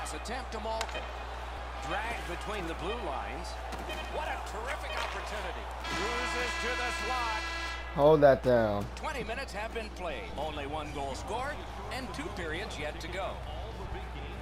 pass attempt to Malkin. Drag between the blue lines. What a terrific opportunity. Cruises to the slot. Hold that down. 20 minutes have been played. Only 1 goal scored and 2 periods yet to go.